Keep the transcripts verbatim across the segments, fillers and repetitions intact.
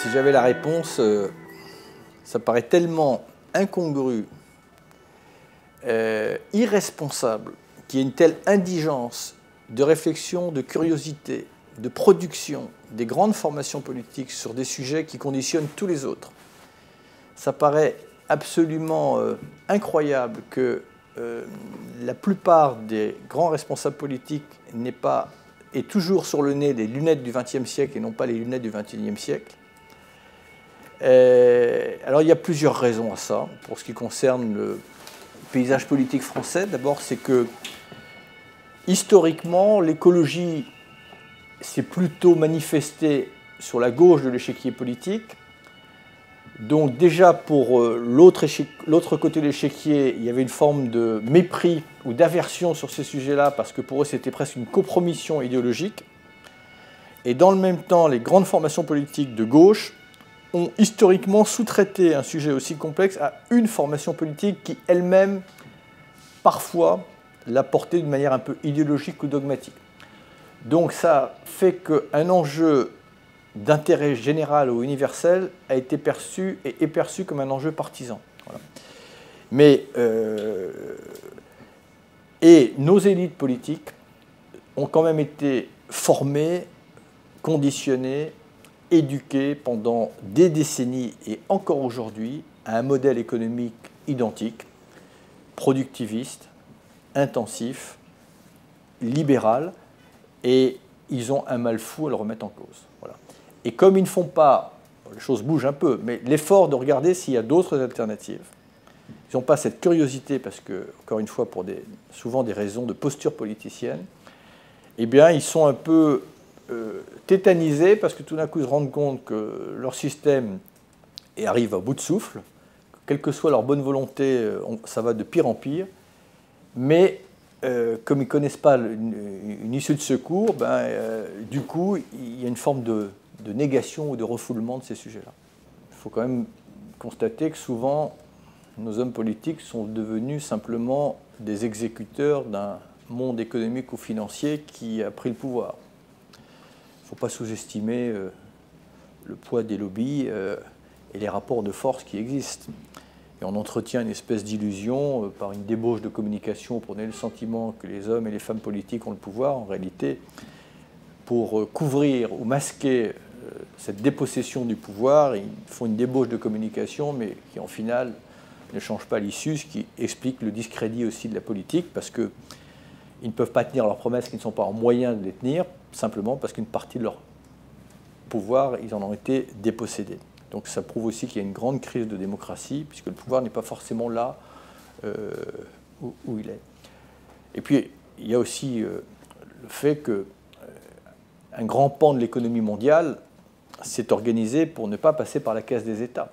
Si j'avais la réponse, euh, ça paraît tellement incongru, euh, irresponsable, qu'il y ait une telle indigence de réflexion, de curiosité, de production des grandes formations politiques sur des sujets qui conditionnent tous les autres. Ça paraît absolument euh, incroyable que euh, la plupart des grands responsables politiques n'aient pas, aient toujours sur le nez les lunettes du vingtième siècle et non pas les lunettes du vingt et unième siècle. Euh, alors il y a plusieurs raisons à ça, pour ce qui concerne le paysage politique français. D'abord, c'est que historiquement, l'écologie s'est plutôt manifestée sur la gauche de l'échiquier politique. Donc déjà, pour l'autre côté de l'échiquier, il y avait une forme de mépris ou d'aversion sur ces sujets-là, parce que pour eux, c'était presque une compromission idéologique. Et dans le même temps, les grandes formations politiques de gauche ont historiquement sous-traité un sujet aussi complexe à une formation politique qui, elle-même, parfois, l'a porté d'une manière un peu idéologique ou dogmatique. Donc ça fait qu'un enjeu d'intérêt général ou universel a été perçu et est perçu comme un enjeu partisan. Voilà. Mais, euh, et nos élites politiques ont quand même été formées, conditionnées, éduquées pendant des décennies et encore aujourd'hui à un modèle économique identique, productiviste, intensif, libéral, et ils ont un mal fou à le remettre en cause. Voilà. Et comme ils ne font pas, les choses bougent un peu, mais l'effort de regarder s'il y a d'autres alternatives, ils n'ont pas cette curiosité, parce que, encore une fois, pour des, souvent des raisons de posture politicienne, eh bien, ils sont un peu euh, tétanisés, parce que tout d'un coup, ils se rendent compte que leur système arrive à bout de souffle, quelle que soit leur bonne volonté, on, ça va de pire en pire, mais euh, comme ils ne connaissent pas une, une issue de secours, ben, euh, du coup, il y a une forme de, de négation ou de refoulement de ces sujets-là. Il faut quand même constater que souvent, nos hommes politiques sont devenus simplement des exécuteurs d'un monde économique ou financier qui a pris le pouvoir. Il ne faut pas sous-estimer euh, le poids des lobbies euh, et les rapports de force qui existent. Et on entretient une espèce d'illusion euh, par une débauche de communication pour donner le sentiment que les hommes et les femmes politiques ont le pouvoir. En réalité, pour euh, couvrir ou masquer euh, cette dépossession du pouvoir, ils font une débauche de communication, mais qui en final ne change pas l'issue, ce qui explique le discrédit aussi de la politique, parce qu'ils ne peuvent pas tenir leurs promesses, qu'ils ne sont pas en moyen de les tenir, simplement parce qu'une partie de leur pouvoir, ils en ont été dépossédés. Donc ça prouve aussi qu'il y a une grande crise de démocratie, puisque le pouvoir n'est pas forcément là euh, où, où il est. Et puis, il y a aussi euh, le fait qu'un euh, grand pan de l'économie mondiale s'est organisé pour ne pas passer par la caisse des États.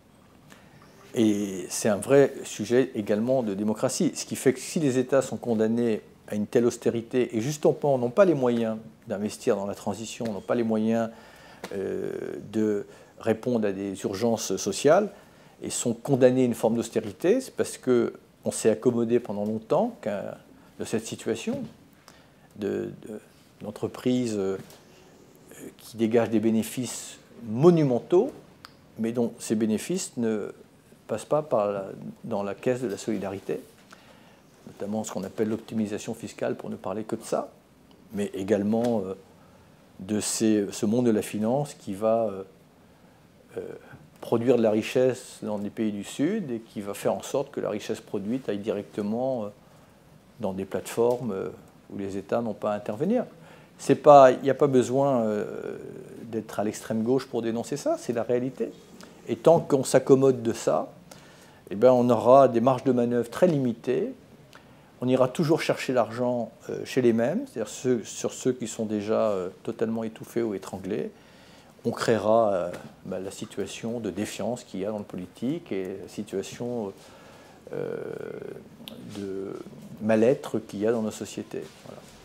Et c'est un vrai sujet également de démocratie. Ce qui fait que si les États sont condamnés à une telle austérité, et justement n'ont pas les moyens d'investir dans la transition, n'ont pas les moyens euh, de répondre à des urgences sociales, et sont condamnés à une forme d'austérité, c'est parce qu'on s'est accommodé pendant longtemps de cette situation d'entreprises de, de, qui dégagent des bénéfices monumentaux, mais dont ces bénéfices ne passent pas par la, dans la caisse de la solidarité, notamment ce qu'on appelle l'optimisation fiscale, pour ne parler que de ça, mais également euh, de ces, ce monde de la finance qui va euh, euh, produire de la richesse dans des pays du Sud et qui va faire en sorte que la richesse produite aille directement euh, dans des plateformes euh, où les États n'ont pas à intervenir. Il n'y a pas besoin euh, d'être à l'extrême gauche pour dénoncer ça, c'est la réalité. Et tant qu'on s'accommode de ça, eh bien, on aura des marges de manœuvre très limitées. On ira toujours chercher l'argent euh, chez les mêmes, c'est-à-dire ceux, sur ceux qui sont déjà euh, totalement étouffés ou étranglés. On créera euh, bah, la situation de défiance qu'il y a dans le politique et la situation euh, de mal-être qu'il y a dans nos sociétés. Voilà.